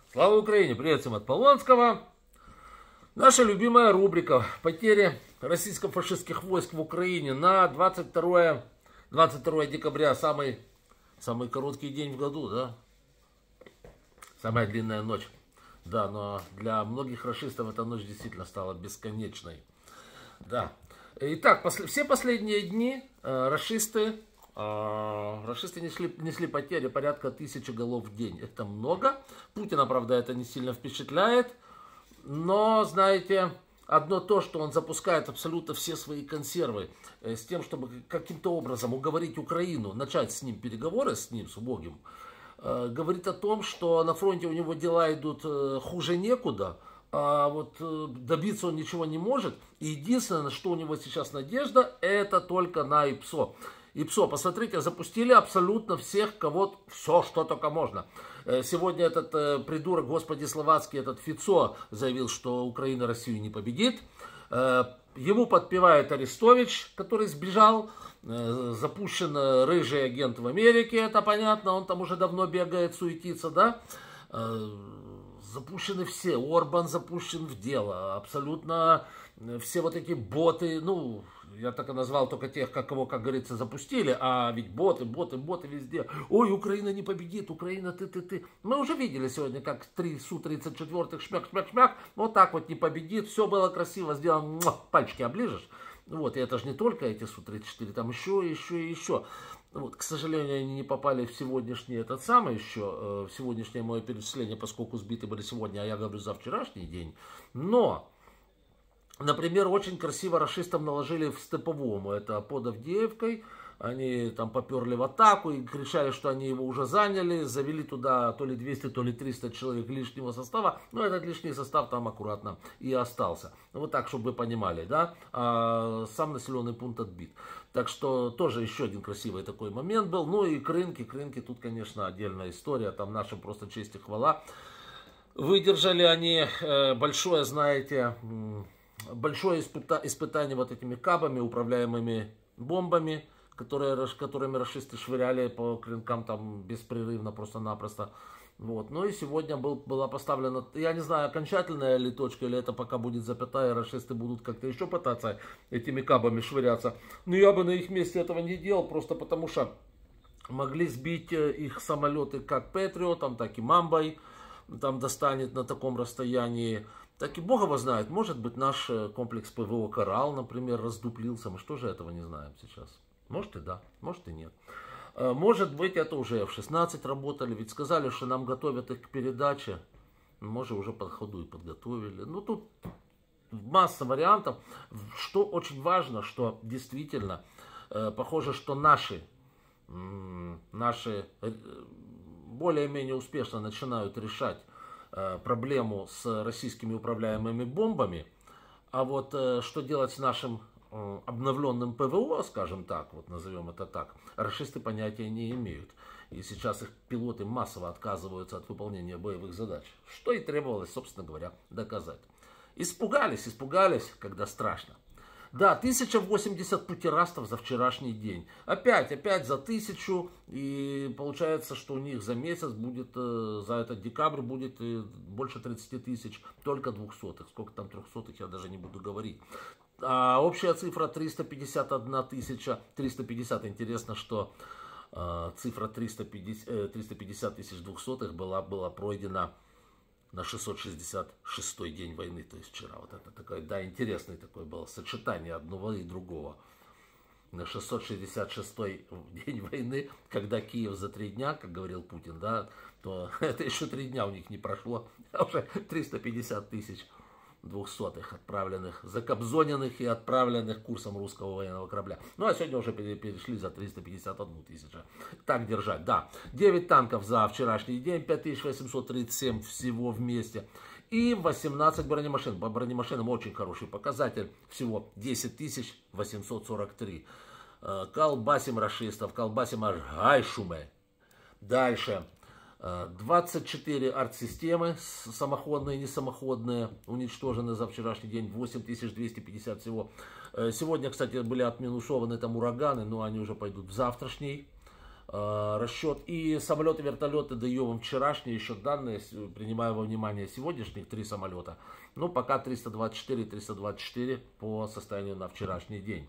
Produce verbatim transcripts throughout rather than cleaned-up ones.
Слава Украине! Привет всем от Полонского. Наша любимая рубрика «Потери российско-фашистских войск в Украине» на двадцать второе декабря. Самый, самый короткий день в году, да? Самая длинная ночь. Да, но для многих рашистов эта ночь действительно стала бесконечной. Да. Итак, после, все последние дни э, рашисты, э, рашисты несли, несли потери порядка тысячи голов в день. Это много. Путина, правда, это не сильно впечатляет. Но, знаете, одно то, что он запускает абсолютно все свои консервы э, с тем, чтобы каким-то образом уговорить Украину, начать с ним переговоры, с ним, с убогим, э, говорит о том, что на фронте у него дела идут э, хуже некуда. А вот добиться он ничего не может. И единственное, на что у него сейчас надежда, это только на ИПСО. ИПСО, посмотрите, запустили абсолютно всех, кого все, что только можно. Сегодня этот придурок, господи словацкий, этот Фицо заявил, что Украина Россию не победит. Ему подпевает Арестович, который сбежал. Запущен рыжий агент в Америке, это понятно, он там уже давно бегает, суетится, да? Запущены все, Орбан запущен в дело, абсолютно все вот эти боты, ну, я так и назвал только тех, как кого, как говорится, запустили, а ведь боты, боты, боты везде. Ой, Украина не победит, Украина ты-ты-ты. Мы уже видели сегодня, как три Су тридцать четыре шмяк-шмяк-шмяк, вот так вот не победит, все было красиво сделано, пальчики оближешь. Вот, и это же не только эти Су тридцать четыре, там еще, еще и еще. Вот, к сожалению, они не попали в сегодняшний этот самый еще, в сегодняшнее мое перечисление, поскольку сбиты были сегодня, а я говорю за вчерашний день. Но, например, очень красиво рашистам наложили в Степовому, это под Авдеевкой. Они там поперли в атаку и кричали, что они его уже заняли, завели туда то ли двести, то ли триста человек лишнего состава, но этот лишний состав там аккуратно и остался. Вот так, чтобы вы понимали, да, а сам населенный пункт отбит. Так что тоже еще один красивый такой момент был. Ну и Крынки, Крынки тут, конечно, отдельная история, там наша просто честь и хвала. Выдержали они большое, знаете, большое испыта испытание вот этими кабами, управляемыми бомбами, Которые, которыми рашисты швыряли по Крынкам там беспрерывно, просто-напросто. Вот. Ну и сегодня был, была поставлена, я не знаю, окончательная ли точка, или это пока будет запятая, рашисты будут как-то еще пытаться этими кабами швыряться. Но я бы на их месте этого не делал, просто потому что могли сбить их самолеты как Патриотом, так и Мамбой, там достанет на таком расстоянии. Так и Бог его знает, может быть наш комплекс ПВО «Коралл», например, раздуплился, мы что же этого не знаем сейчас? Может и да, может и нет. Может быть, это уже эф шестнадцать работали, ведь сказали, что нам готовят их к передаче. Может, уже под ходу и подготовили. Ну, тут масса вариантов. Что очень важно, что действительно, похоже, что наши, наши более-менее успешно начинают решать проблему с российскими управляемыми бомбами. А вот что делать с нашим обновленным ПВО, скажем так, вот назовем это так, рашисты понятия не имеют. И сейчас их пилоты массово отказываются от выполнения боевых задач. Что и требовалось, собственно говоря, доказать. Испугались, испугались, когда страшно. Да, тысяча восемьдесят путирастов за вчерашний день. Опять, опять за тысячу. И получается, что у них за месяц будет, за этот декабрь будет больше тридцати тысяч, только двухсотых. Сколько там трехсотых, я даже не буду говорить. А общая цифра триста пятьдесят одна тысяча. триста пятьдесят, интересно, что э, цифра триста пятьдесят, э, триста пятьдесят тысяч двухсотых была, была пройдена на шестьсот шестьдесят шестой день войны, то есть вчера. Вот это такое, да, интересное такое было сочетание одного и другого. На шестьсот шестьдесят шестой день войны, когда Киев за три дня, как говорил Путин, да, то это еще три дня у них не прошло, а уже триста пятьдесят тысяч двухсотых отправленных, закобзоненных и отправленных курсом русского военного корабля. Ну а сегодня уже перешли за триста пятьдесят одну тысячу. Так держать, да. девять танков за вчерашний день, пять тысяч восемьсот тридцать семь всего вместе. И восемнадцать бронемашин. По бронемашинам очень хороший показатель. Всего десять тысяч восемьсот сорок три. Колбасим рашистов, колбасим аж гайшуме. Дальше. двадцать четыре арт-системы, самоходные и несамоходные, уничтожены за вчерашний день, восемь тысяч двести пятьдесят всего. Сегодня, кстати, были отминусованы там ураганы, но они уже пойдут в завтрашний. расчет. И самолеты, вертолеты даю вам вчерашние еще данные, принимая во внимание сегодняшних три самолета. Ну, пока триста двадцать четыре, триста двадцать четыре по состоянию на вчерашний день.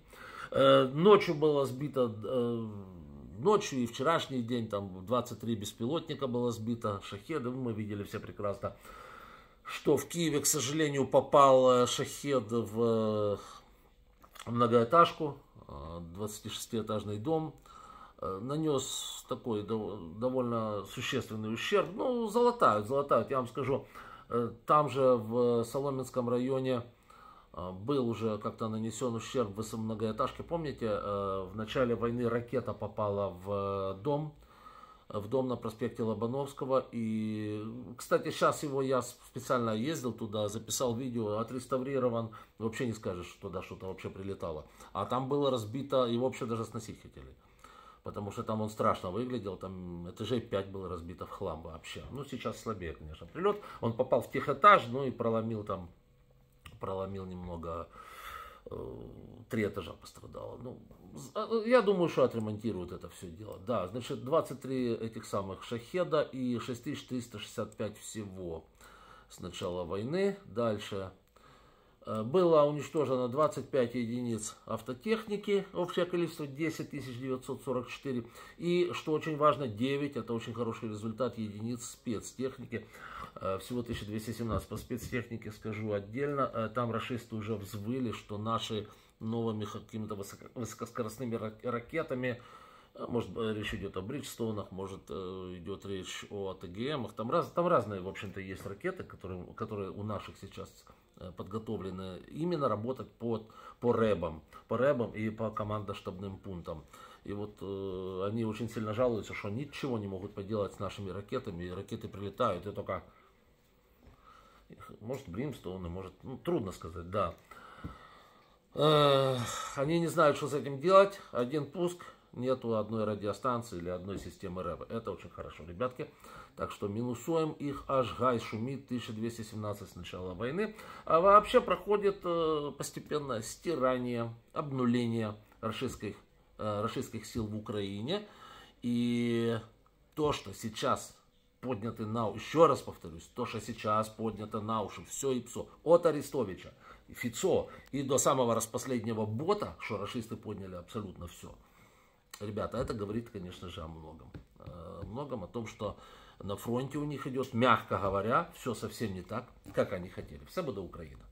Ночью было сбито, ночью и вчерашний день, там двадцать три беспилотника было сбито, шахеды, мы видели все прекрасно, что в Киеве, к сожалению, попал шахед в многоэтажку, двадцатишестиэтажный дом. Нанес такой довольно существенный ущерб. Ну, залатают, залатают, я вам скажу. Там же в Соломенском районе был уже как-то нанесен ущерб в многоэтажке. Помните, в начале войны ракета попала в дом, в дом на проспекте Лобановского. И, кстати, сейчас его я специально ездил туда, записал видео, отреставрирован. Вообще не скажешь, что туда что-то вообще прилетало. А там было разбито, его вообще даже сносить хотели. Потому что там он страшно выглядел, там этажей пять было разбито в хлам вообще. Ну, сейчас слабее, конечно, прилет. Он попал в техэтаж, ну и проломил там, проломил немного, э, три этажа пострадало. Ну, я думаю, что отремонтируют это все дело. Да, значит, двадцать три этих самых шахеда и шесть тысяч триста шестьдесят пять всего с начала войны. Дальше. Было уничтожено двадцать пять единиц автотехники, общее количество десять тысяч девятьсот сорок четыре. И, что очень важно, девять, это очень хороший результат, единиц спецтехники. Всего тысяча двести семнадцать. По спецтехнике скажу отдельно. Там рашисты уже взвыли, что наши новыми какими-то высокоскоростными ракетами, может речь идет о Бриджстоунах, может идет речь о ТГМах. Там, раз, там разные, в общем-то, есть ракеты, которые, которые у наших сейчас подготовлены именно работать по, по рэбам, по рэбам и по командно-штабным пунктам. И вот э, они очень сильно жалуются, что ничего не могут поделать с нашими ракетами, и ракеты прилетают, и только, может, Бримстоуны, может, ну, трудно сказать, да. Э, они не знают, что с этим делать. Один пуск, нету одной радиостанции или одной системы рэба. Это очень хорошо, ребятки. Так что минусуем их, аж гай шумит, тысяча двести семнадцать с начала войны. А вообще проходит э, постепенное стирание, обнуление рашистских, э, рашистских сил в Украине. И то, что сейчас подняты на уши, еще раз повторюсь, то, что сейчас поднято на уши, все и псо, от Арестовича, Фицо и до самого распоследнего бота, что рашисты подняли абсолютно все. Ребята, это говорит, конечно же, о многом. О многом, о том, что на фронте у них идет, мягко говоря, все совсем не так, как они хотели. Все буде Украина.